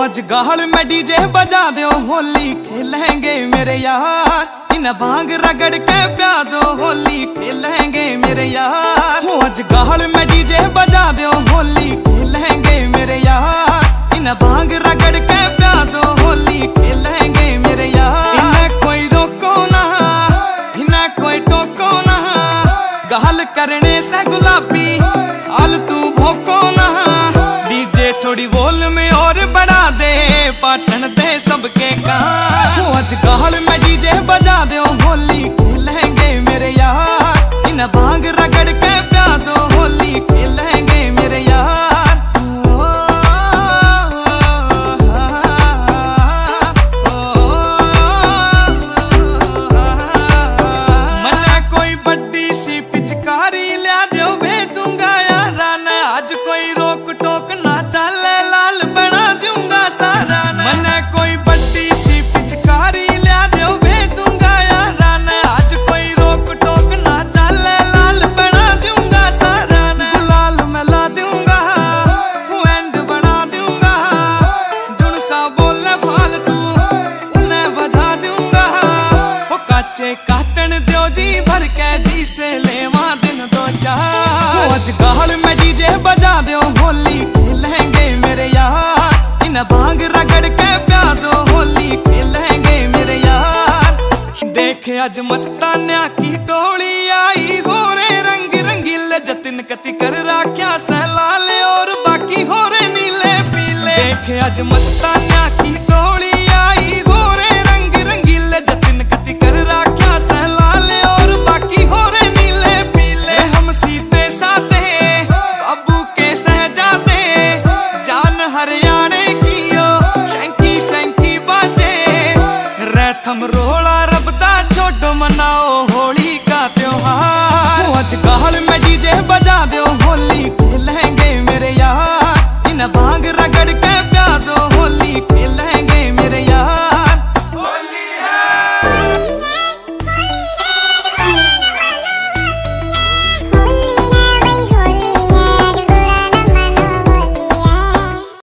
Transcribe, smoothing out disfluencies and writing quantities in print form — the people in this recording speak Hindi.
आज गाल में डीजे बजा दो, होली खेलेंगे मेरे यार। इन भांग रगड़ के प्या दो, होली खेलेंगे मेरे यार। आज गाल में डीजे बजा दो, होली खेलेंगे मेरे यार। इन भांग रगड़ के प्या दो, होली खेलेंगे मेरे यार। इन्हें कोई रोको ना, इन्हें कोई टोको ना, गाल करने से गुलाबी हाल तू भोको ना। डीजे थोड़ी वॉल्यूम में और बढ़ा दे, पाटन दे सबके कान। आज गाल में डीजे बजा दो, होली खेलेंगे मेरे यार। इन भांग रगड़ के प्या दो, होली खेलेंगे मेरे यार। मना कोई बड्डी सी पिचकारी लिया दो, भेज दूंगा यार। आज कोई रोक टोक ना चले, लाल बना दूंगा सारा। मना कोई बड्डी सी पिचकारी लिया दो, भेज दूंगा यार। आज कोई रोक टोक ना चले, लाल बना दूंगा सारा। गुलाल मिला दूंगा, एंड बना दूंगा। जुन सा बोले फालतू उन्हें बजा दूंगा। वो काचे काटन दो जी भर के, जी से लेवा दिन दो चार। आज गाल में डीजे बजा दो, होली खेलेंगे मेरे यार। इन भांग रगड़ के प्या दो, होली खेलेंगे मेरे यार। देख आज मस्तान्या की टोली आई, गोरे रंग रंगीले। जतिन कति कर राख्या सहलाल, और बाकी होरे नीले पीले। देख आज मस्तान्या की टोली आई, गोरे रंग रंगीले। जतिन कति कर राख्या सहलाल, और बाकी होरे नीले पीले। हम सीते साते बाबू के सहजादे, जान हरियाणे की ओ शंकी शंकी बाजे। रैथम रोला रबदा छोटो, मनाओ होली का त्योहार। आज गाल में डीजे बजा दो,